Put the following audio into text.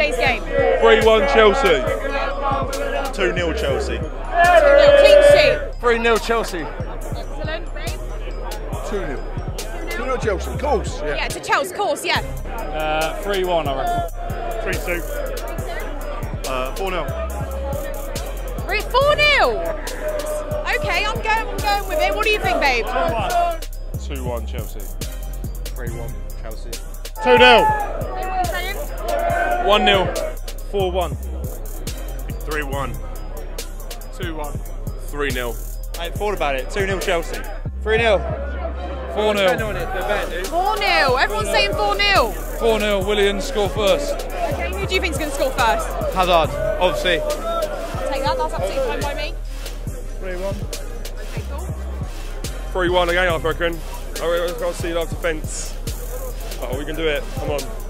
today's game? 3-1 Chelsea. 2-0 Chelsea. 2-0. Clean sheet. 3-0 Chelsea. Excellent, babe. 2-0. 2-0 Chelsea, of course. Yeah, to Chelsea, of course, yeah. 3-1 I reckon. 3-2. 4-0. 4-0. Okay, I'm going with it. What do you think, babe? 2-1 Chelsea. 3-1 Chelsea. 2-0. What are you saying? 1-0. 4-1. 3-1. 2-1. 3-0. I ain't thought about it. 2-0 Chelsea. 3-0. 4-0. 4-0. Everyone's saying 4-0. 4-0. Willian score first. Okay, who do you think's going to score first? Hazard, obviously. I'll take that. That's absolutely fine by me. 3-1. Okay, cool. 3-1 again I reckon. I've got to see our defence. Oh, we can do it. Come on.